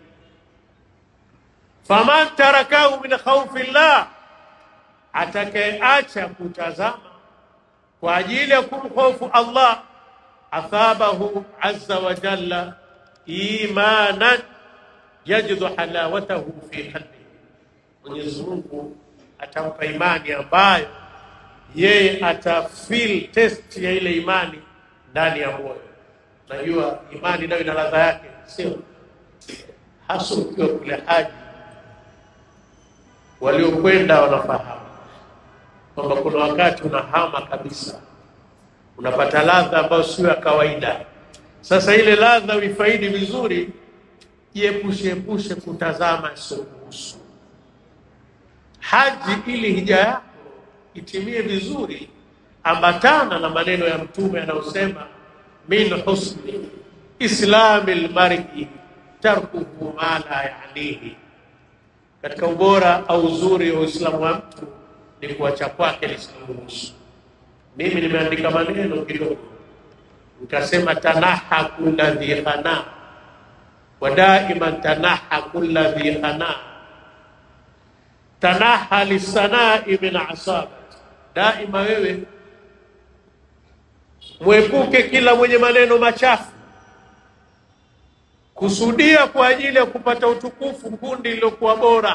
Faman tarakahu min khawfi llah, atakayeacha kutazama kwa ajili ya kumhofu Allah, athabahu azza wa jalla imanan yajidu halawatahu fi qalbi. Mwenyezi Mungu atampa imani ambayo yeye atafeel test ya ile imani ndani ya moyo. Najua imani nayo ina ladha yake, sio? Hasa ukiwa kule haji, waliokwenda wanafahamu kwamba kuna wakati unahama kabisa, unapata ladha ambayo sio ya kawaida. Sasa ile ladha uifaidi vizuri, jiepushe epushe kutazama suhusu haji, ili hija yako itimie vizuri. Ambatana na maneno ya Mtume anayosema min husni islamil mar'i tarkuhu ma la ya'nihi. Katika ubora au uzuri wa Uislamu wa mtu ni kuacha kwake lisimhusu. Mimi nimeandika maneno kidogo, nikasema tanaha kulla dhi khana wa daiman tanaha kulla dhi khana, tanaha lisanai min asabat. Daima wewe mwepuke kila mwenye maneno machafu, kusudia kwa ajili ya kupata utukufu kundi lilokuwa bora.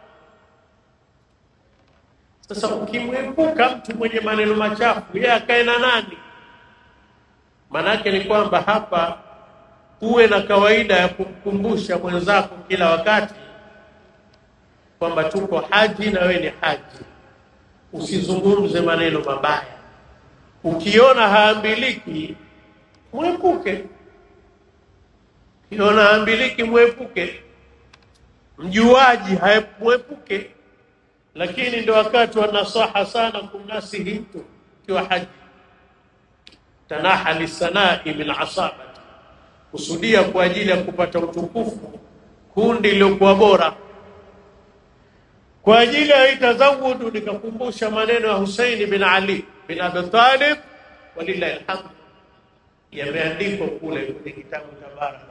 Sasa ukimwepuka mtu mwenye maneno machafu, yeye akae na nani? Manake ni kwamba hapa uwe na kawaida ya kumkumbusha mwenzako kila wakati kwamba tuko haji na wewe ni haji. Usizungumze maneno mabaya. Ukiona haambiliki, mwepuke. Ukiona haambiliki, mwepuke. Mjuaji haemwepuke. Lakini ndio wakati wa nasaha sana kumnasihi mtu kiwa haji. Tanaha lisanai min asabat, kusudia kwa ajili ya kupata utukufu kundi lilokuwa bora. Kwa ajili ya itazawudu nikakumbusha maneno ya Hussein bin Ali bin Abi Talib, walillahi alhamd, yameandikwa kule kwenye kitabu Tabaraka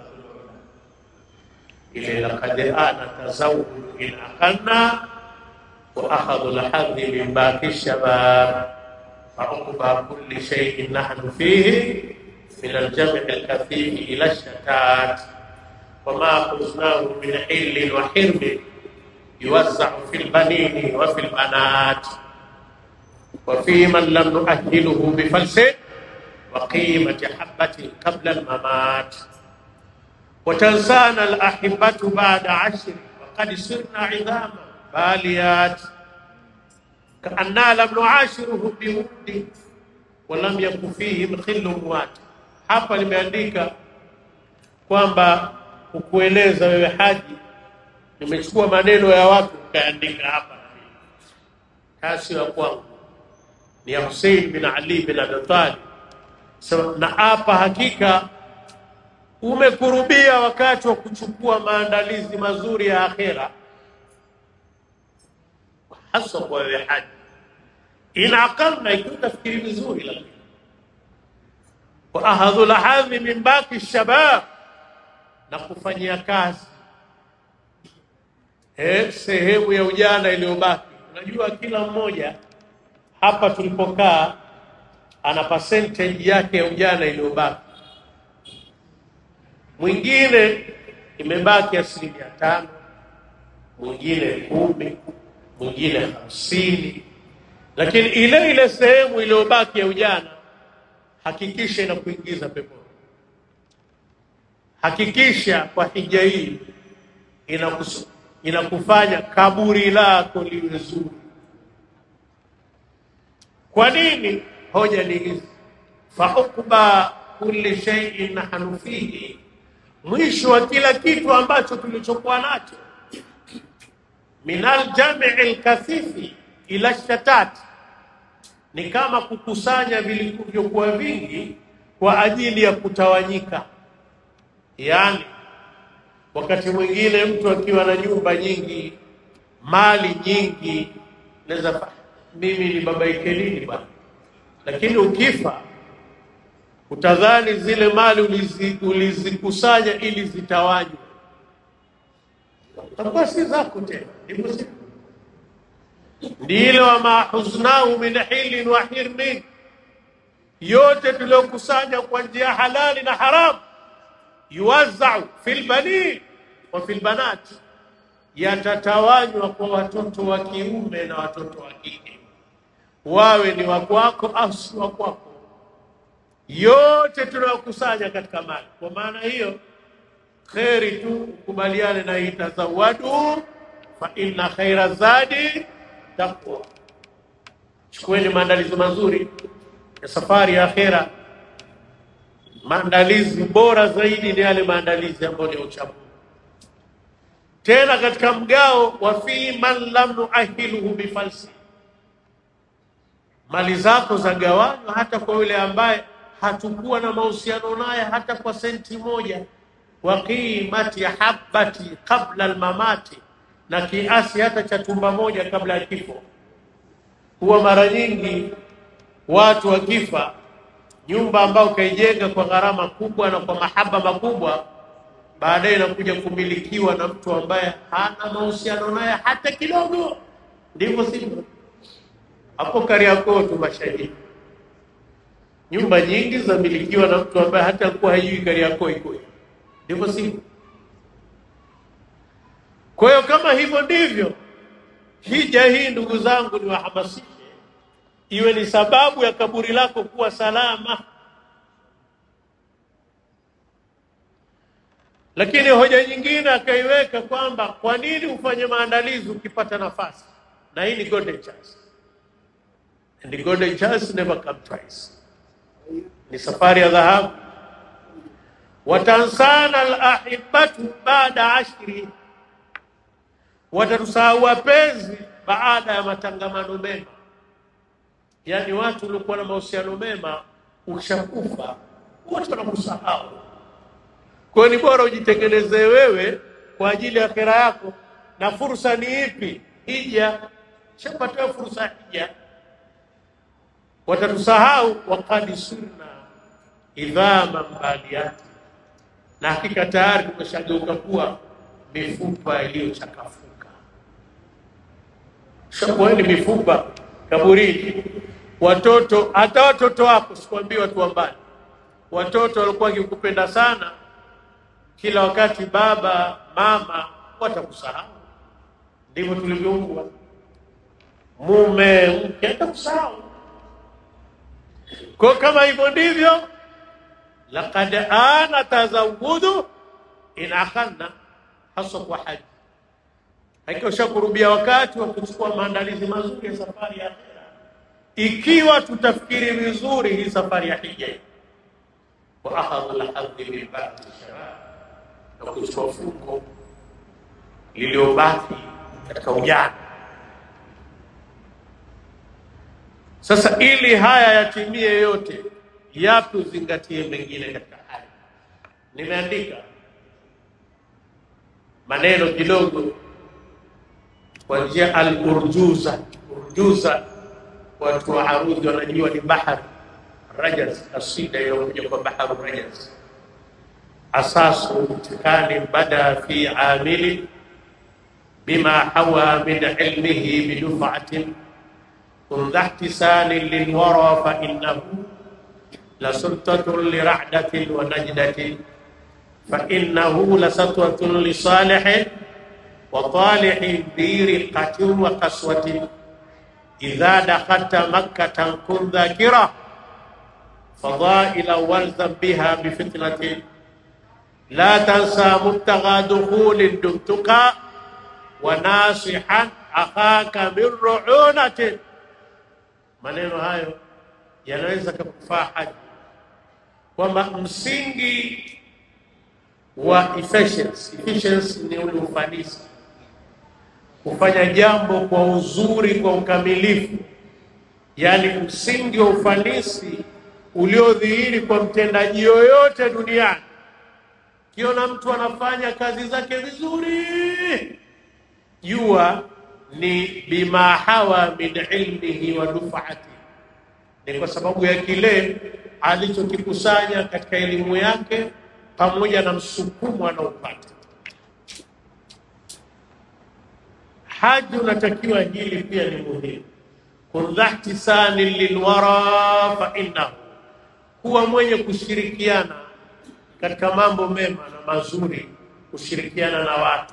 ile laqad ana tazawudu in akanna wa akhadhu alhadhi min baqi shabab. فعقبى كل شيء نحن فيه من الجمع الكثير إلى الشتات وما أخذناه من حل وحرم يوزع في البنين وفي البنات وفي من لم نؤهله بفلس وقيمة حبة قبل الممات وتنسانا الأحبة بعد عشر وقد صرنا عظاما باليات كأننا لم نعاشره بود ولم يكن فيهم خل موات. Hapa nimeandika kwamba ukueleza wewe Haji, nimechukua maneno ya watu kaandika hapa, kasi ya kwangu ni ya Hussein bin Ali bin Abi Talib. So, na hapa hakika umekurubia wakati wa kuchukua maandalizi mazuri ya akhera, hasa kwa wewe Haji. Ina aqalna ikufikiri vizuri, lakini wa ahadhu lahadhi min baki shabab, na kufanyia kazi eh sehemu ya ujana iliyobaki. Unajua kila mmoja hapa tulipokaa ana percentage yake ya ujana iliyobaki. Mwingine imebaki asilimia tano, mwingine kumi, mwingine hamsini, lakini ile ile sehemu iliyobaki ya ujana hakikisha inakuingiza peponi. Hakikisha kwa hija hii inakusu, inakufanya kaburi lako liwe zuri. Kwa nini? Hoja ni hizi: fa'uqba kulli shay'in nahnu fihi, mwisho wa kila kitu ambacho tulichokuwa nacho, minal jam'il kathifi ila shatat, ni kama kukusanya vilivyokuwa vingi kwa ajili ya kutawanyika. Yani wakati mwingine mtu akiwa na nyumba nyingi, mali nyingi, naweza mimi ni babaike nini bwana, lakini ukifa utadhani zile mali ulizikusanya ili zitawanywe, takuwa si zako tena. Ndilo wa mahuznahu min hilin wa hirmin, yote tuliokusanya kwa njia halali na haram, yuwazzau fil bani wa fil banat, yatatawanywa kwa watoto wa kiume na watoto wa kike, wawe ni wa kwako au si wa kwako, yote tuliokusanya katika mali. Kwa maana hiyo khairi tu kubaliane na itazawadu fa inna khaira zadi taqwa. Chukueni maandalizi mazuri ya safari ya akhera. Maandalizi bora zaidi ni yale maandalizi ambayo ni uchamungu. Tena katika mgao wa fi man lam nuahiluhu bifalsi, mali zako za gawanywa hata kwa yule ambaye hatakuwa na mahusiano naye hata kwa senti moja. Wa qimati habati qabla almamati, na kiasi hata cha tumba moja kabla ya kifo. Huwa mara nyingi watu wakifa, nyumba ambao kaijenga kwa gharama kubwa na kwa mahaba makubwa, baadaye inakuja kumilikiwa na mtu ambaye hana mahusiano naye hata kidogo. Ndivyo sivyo? Hapo Kariakoo tu mashahidi, nyumba nyingi zamilikiwa na mtu ambaye hata alikuwa hajui Kariakoo iko. Ndivyo sivyo? Kwa hiyo kama hivyo ndivyo, hija hii ndugu zangu ni wahamasishe iwe ni sababu ya kaburi lako kuwa salama. Lakini hoja nyingine akaiweka kwamba kwa nini ufanye maandalizi ukipata nafasi, na hii ni golden chance, and the golden chance never come twice. Ni safari ya dhahabu. Watansana al-ahibatu baada ashri, watatusahau wapenzi baada ya matangamano mema. Yani watu walikuwa na mahusiano mema, ukishakufa wote wanakusahau. Kwa ni bora ujitengeneze wewe kwa ajili ya akhera yako. Na fursa ni ipi? Hija. Shapata fursa hija. Watatusahau waqad sunna idhama baliyati, na hakika tayari tumeshageuka kuwa mifupa iliyochakafuka. Shakuwa ni mifupa kaburini. Watoto, hata watoto wako, sikwambii watu wa mbali, watoto walikuwa wakikupenda sana, kila wakati baba, mama watakusahau. Ndivyo tulivyoumbwa. Mume, mke atakusahau. Kwa kama hivyo ndivyo, laqad ana tazawudu in akhanna, hasa kwa haji. Hakika ushakurubia wakati wa kuchukua maandalizi mazuri ya safari ya akhera, ikiwa tutafikiri vizuri hii safari ya hija. Wa akhadha al-hadhi bil ba'd shabab, na kuchukua fungo liliobaki katika ujana. Sasa ili haya yatimie yote, yapi uzingatie mengine katika haya? Nimeandika maneno kidogo kwa njia al-urjuza. Urjuza watu wa Arudhi wanajua ni bahari Rajaz, asida inayokuja kwa bahari Rajaz. Asasu tikani bada fi amili bima hawa min ilmihi biduf'atin undha ihtisani lilwara fa innahu la sultatun li ra'datin wa najdatin fa innahu la satwatun li salihin wa talihin bi riqatin wa qaswatin idha dakhalta makkatan kun dhakira fadaila walzam biha bi fitnatin la tansa mubtagha dukhulin dumtuka wa nasihan akhaka min ru'unatin. Maneno hayo yanaweza kukufaa haji, kwamba msingi wa efficiency, efficiency ni ule ufanisi, kufanya jambo kwa uzuri, kwa ukamilifu. Yani msingi wa ufanisi uliodhihiri kwa mtendaji yoyote duniani. Kiona mtu anafanya kazi zake vizuri, jua ni bima hawa min ilmihi wa duf'ati, ni kwa sababu ya kile alichokikusanya katika elimu yake pamoja na msukumo anaopata. Haji unatakiwa hili pia ni muhimu. Kun dhahtisani lilwara fa innahu, kuwa mwenye kushirikiana katika mambo mema na mazuri, kushirikiana na watu,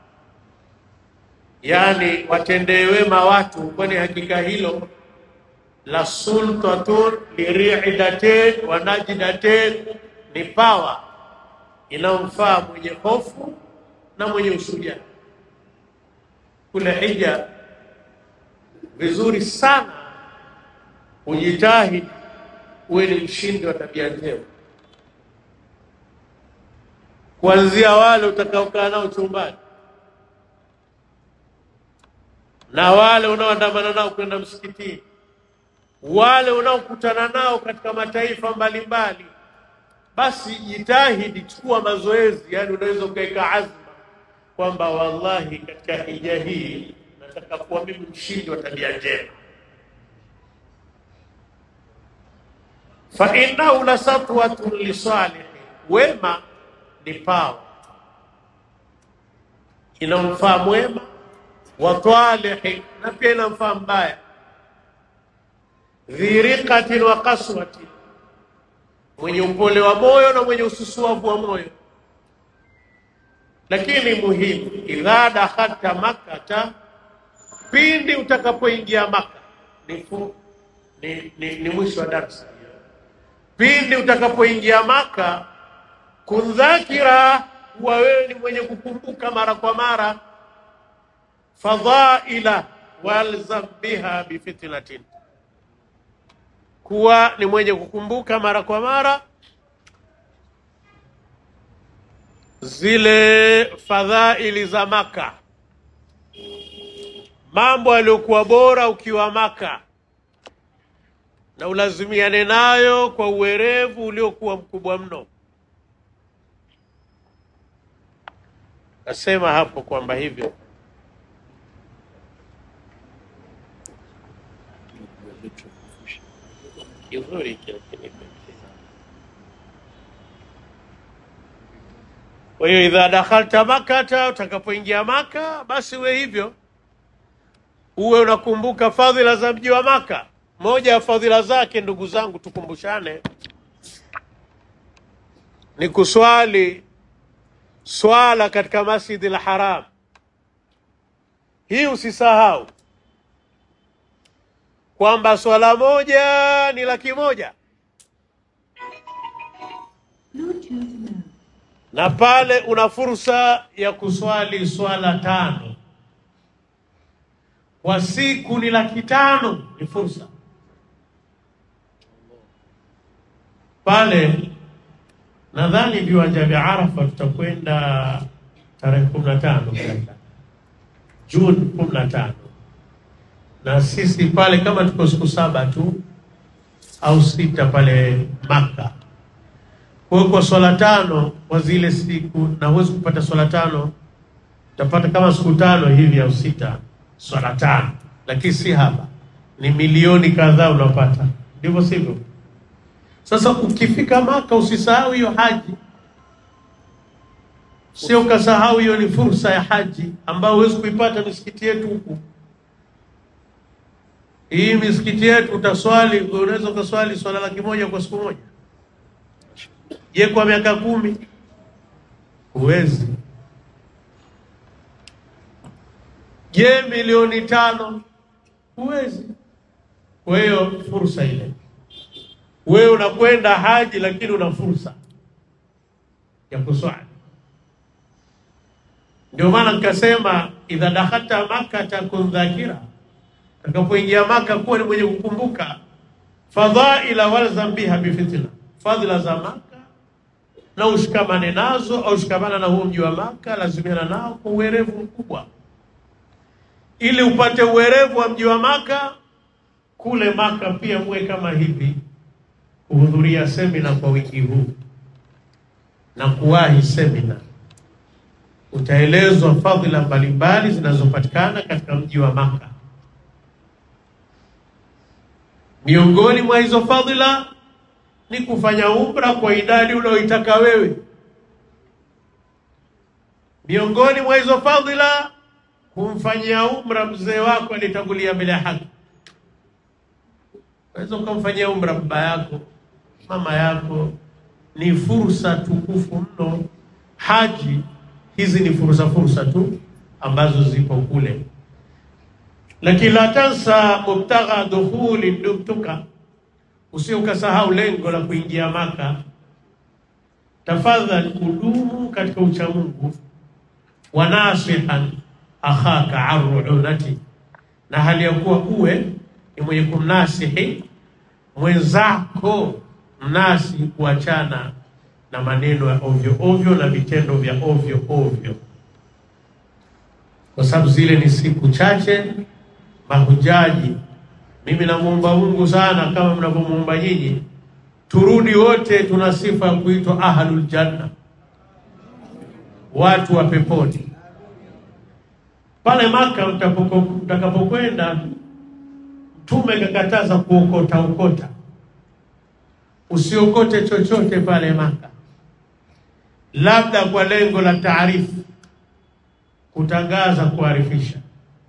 yani watendee wema watu, kwani hakika hilo la sultatun liri'idatin wa najdatin, ni pawa inamfaa mwenye hofu na mwenye ushujaa. Kule hija vizuri sana ujitahidi uwe ni mshindi wa tabia njema, kuanzia wale utakaokaa nao chumbani na wale unaoandamana nao kwenda msikitini, wale unaokutana nao katika mataifa mbalimbali. Basi jitahidi, chukua mazoezi. Yani unaweza ukaika azma kwamba wallahi katika hija hii nataka kuwa mimi mshindi wa tabia njema. Fa innahu la satwatun li salih, wema ni pawa inamfaa mwema, wa talihi, na pia inamfaa mbaya, dhiriqatin wa qaswatin, mwenye upole wa moyo na mwenye ususuavu wa moyo. Lakini muhimu, idha dakhalta makkata, pindi utakapoingia Maka, ni, ni, ni, ni mwisho wa darasa. Pindi utakapoingia Maka, kun dhakira, huwa wewe ni mwenye kukumbuka mara kwa mara, fadhaila walzam biha bifitnatin, kuwa ni mwenye kukumbuka mara kwa mara zile fadhaili za Maka, mambo yaliyokuwa bora ukiwa Maka, na ulazimiane nayo kwa uwerevu uliokuwa mkubwa mno. Nasema hapo kwamba hivyo kizuri kile kile. Kwa hiyo idha dakhalta Makkah, utakapoingia Maka, basi uwe hivyo, uwe unakumbuka fadhila za mji wa Maka, moja ya fadhila zake, ndugu zangu, tukumbushane, ni kuswali swala katika Masjidil Haram. Hii usisahau kwamba swala moja ni laki moja, na pale una fursa ya kuswali swala tano kwa siku, ni laki tano. Ni fursa pale. Nadhani viwanja vya Arafa tutakwenda tarehe kumi na tano Juni kumi na tano, na sisi pale kama tuko siku saba tu au sita pale Maka. Kwa kwa swala tano kwa zile siku, na huwezi kupata swala tano, utapata kama siku tano hivi au sita swala tano, lakini si haba, ni milioni kadhaa unapata, ndivyo sivyo? Sasa ukifika Maka usisahau hiyo haji, sio ukasahau hiyo ni fursa ya haji ambayo huwezi kuipata misikiti yetu huku. Hii misikiti yetu utaswali, unaweza kuswali swala laki moja kwa siku moja. Je, kwa miaka kumi? Huwezi. Je, milioni tano? Huwezi. Kwa hiyo fursa ile, wewe unakwenda haji lakini una fursa ya kuswali. Ndio maana nikasema idha dakhata Maka takun dhakira, utakapoingia Maka kuwa ni mwenye kukumbuka fadhaila wal zambiha bifitna, fadhila za Maka na ushikamane nazo, au ushikamana na huo mji wa Maka, lazimiana nao kwa uwerevu mkubwa. Ili upate uwerevu wa mji wa Maka, kule Maka pia muwe kama hivi, kuhudhuria semina kwa wiki huu na kuwahi semina. Utaelezwa fadhila mbalimbali zinazopatikana katika mji wa Maka. Miongoni mwa hizo fadhila ni kufanya umra kwa idadi unayoitaka wewe. Miongoni mwa hizo fadhila kumfanyia umra mzee wako alitangulia mbele ya haki. Unaweza kumfanyia umra baba yako, mama yako. Ni fursa tukufu mno. Haji hizi ni fursa fursa tu ambazo zipo kule. Lakini la tansa mubtagha dukhuli dumtuka, usiukasahau lengo la kuingia Maka. Tafadhali kudumu katika uchamungu, wa nasihan akhaka arru'unati, na hali ya kuwa uwe ni mwenye kumnasihi mwenzako, mnasi kuachana na maneno ya ovyo ovyo na vitendo vya ovyo ovyo, kwa sababu zile ni siku chache. Mahujaji, mimi namuomba Mungu sana kama mnavyomuomba nyinyi, turudi wote, tuna sifa ya kuitwa ahlul janna, watu wa peponi. Pale Maka mtakapokwenda, Mtume kakataza kuokota ukota. Usiokote chochote pale Maka, labda kwa lengo la taarifu, kutangaza, kuarifisha.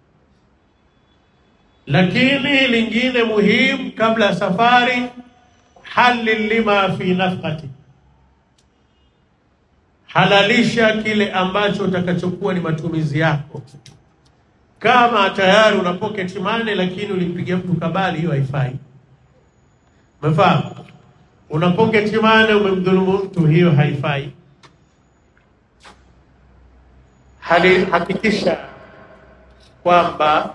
Lakini lingine muhimu kabla ya safari, halil lima fi nafqati, halalisha kile ambacho utakachokuwa ni matumizi yako. Kama tayari una pocket money lakini ulimpigia mtu kabali, hiyo haifai. Umefahamu? Una pocket money umemdhulumu mtu, hiyo haifai. Hali hakikisha kwamba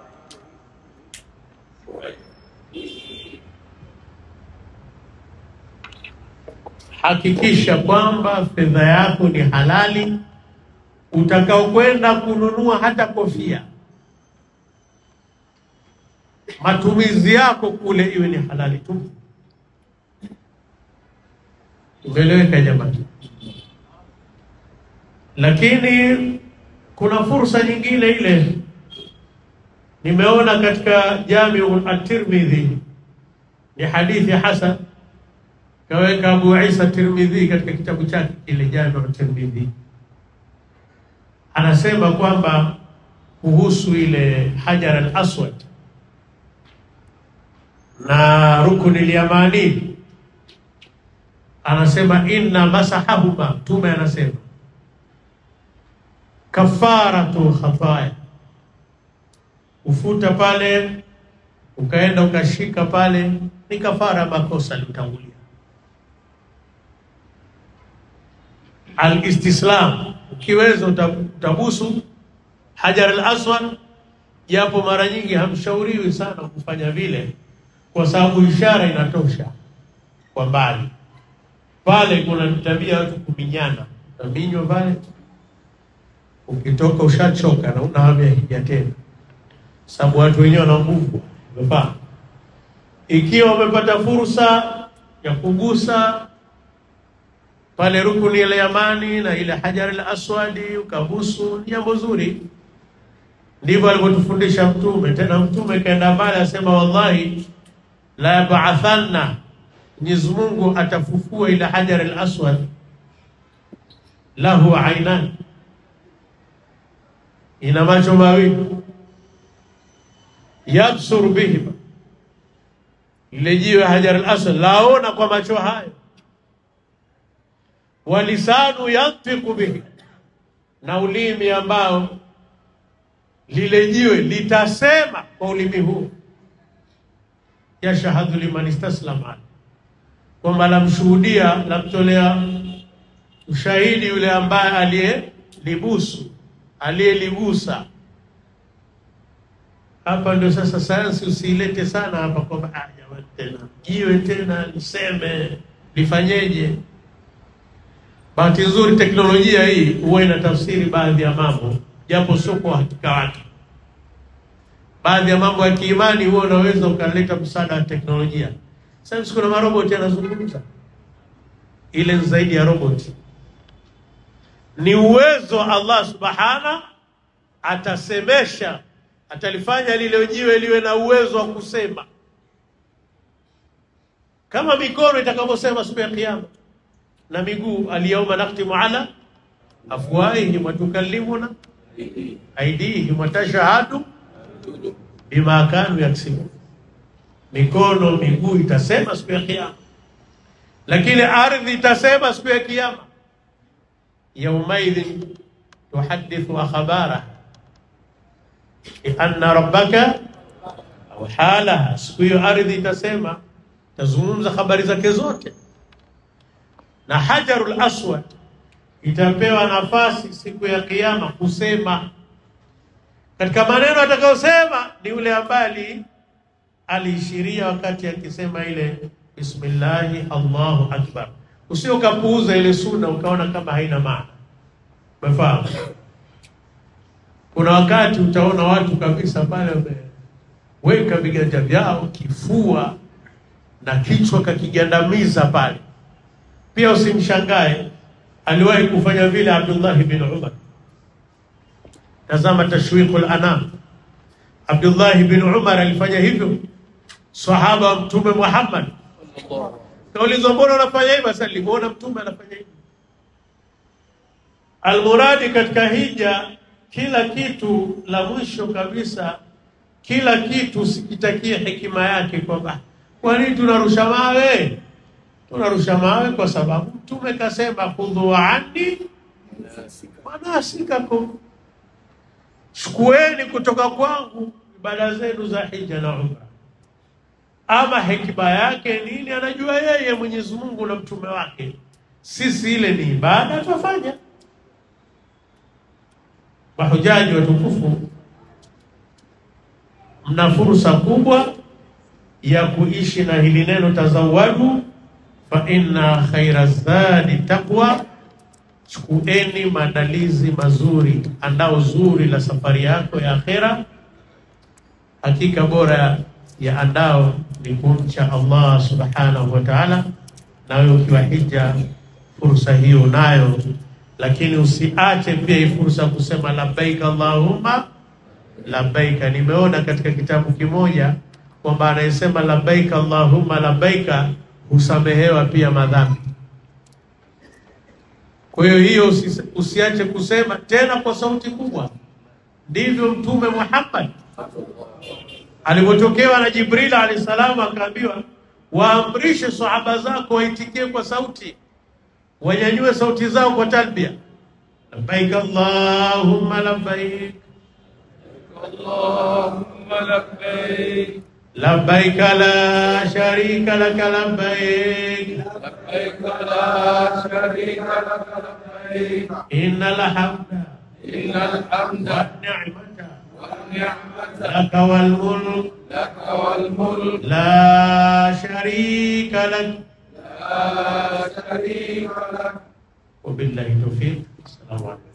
hakikisha kwamba fedha yako ni halali. Utakao kwenda kununua hata kofia, matumizi yako kule iwe ni halali tu. Umeeleweka jamani? Lakini kuna fursa nyingine ile nimeona katika Jamiu at-Tirmidhi, ni hadithi hasan, kaweka Abu Isa Tirmidhi katika kitabu chake kile Jamiu at-Tirmidhi. Anasema kwamba kuhusu ile Hajar al-Aswad, na rukuni yamani, anasema inna masahahuma, Mtume anasema kafaratu khataya, ufuta pale ukaenda ukashika pale ni kafara makosa litangulia. Al-istislam, ukiweza utabusu Hajar al-Aswad, japo mara nyingi hamshauriwi sana kufanya vile kwa sababu ishara inatosha kwa mbali. Pale kuna tabia watu kuminyana, utabinywa pale, ukitoka ushachoka na una hamu ya hija tena, sababu watu wenyewe wana nguvu. Umefahamu? Ikiwa umepata fursa ya kugusa pale rukuni ile yamani na ile Hajar al-Aswadi ukabusu, ni jambo zuri. Ndivyo alivyotufundisha Mtume. Tena Mtume kaenda mbali, asema wallahi la yab'athanna, Mwenyezi Mungu atafufua ile Hajar al-Aswad lahu ainan, ina macho mawili, yabsur bihima, ile jiwe Hajar al-Aswad laona kwa macho hayo, walisanu yantiqu bihi, na ulimi ambao lile jiwe litasema kwa ulimi huu, yashhadu liman istaslama, kwamba lamshuhudia, lamtolea ushahidi yule ambaye aliyelibusu, aliyeligusa. Hapa ndio sasa sayansi usiilete sana hapa kwamba ah jamani tena jiwe tena liseme lifanyeje. Bahati nzuri teknolojia hii huwa ina tafsiri baadhi ya mambo, japo sio kwa hakika wake. Baadhi ya mambo ya kiimani huwa unaweza ukaleta msaada wa teknolojia. Sasa kuna maroboti yanazungumza, ile zaidi ya roboti ni uwezo Allah subhana atasemesha, atalifanya lile jiwe liwe na uwezo wa kusema, kama mikono itakavyosema siku ya kiyama, na miguu al-yawma naqtimu ala afwahihim wa tukallimuna aydihim wa tashhadu bima kanu yaksibun. Mikono, miguu itasema siku ya kiyama, lakini ardhi itasema siku ya kiyama. Yawmaidhin tuhaddithu akhbaraha anna rabbaka au hala, siku hiyo ardhi itasema, tazungumza habari zake zote. Na Hajarul Aswad itapewa nafasi siku ya kiyama kusema. Katika maneno atakayosema ni yule ambaye aliishiria wakati akisema ile bismillahi Allahu akbar. Usio kapuuza ile sunna ukaona kama haina maana. Umefahamu? Kuna wakati utaona watu kabisa pale wameweka viganja vyao kifua na kichwa kakigandamiza pale. Pia usimshangae, aliwahi kufanya vile Abdullah ibn Umar. Tazama Tashwiqul Anam. Abdullah ibn Umar alifanya hivyo, sahaba wa Mtume Muhammad. Kaulizwa mbona unafanya hivyo? Sasa alimuona Mtume anafanya hivyo. Almuradi katika hija, kila kitu la mwisho kabisa, kila kitu sikitakie hekima yake, kwamba kwa nini tunarusha mawe? Tunarusha mawe kwa sababu Mtume kasema khudhu anni manasikakum, chukueni kutoka kwangu ibada zenu za hija na umra. Ama hekima yake nini anajua yeye Mwenyezi Mungu na mtume wake. Sisi ile ni ibada tufanya. Mahujaji watukufu, mna fursa kubwa ya kuishi na hili neno tazawadu fa inna khaira zadi taqwa. Chukueni maandalizi mazuri, andao zuri la safari yako ya akhera. Hakika bora ya andao ni kumcha Allah subhanahu wa ta'ala. Nawe ukiwa hija fursa hiyo nayo, lakini usiache pia hii fursa kusema labbaik Allahumma labbaik. Nimeona katika kitabu kimoja kwamba anayesema labbaik Allahumma labbaik husamehewa pia madhambi. Kwa hiyo hiyo usiache kusema tena kwa sauti kubwa. Ndivyo Mtume Muhammad Alipotokewa na Jibril alayhi salam akaambiwa waamrishe sahaba zako waitikie kwa sauti, wanyanyue sauti zao kwa talbia, labbaik Allahumma labbaik Allahumma labbaik labbaik la sharika lak labbaik labbaik la sharika lak labbaik innal hamda innal hamda wan ni'mata wan ni'mata lak wal mulk lak wal mulk la sharika lak la sharika lak. Wabillahi taufiq. Assalamu alaikum.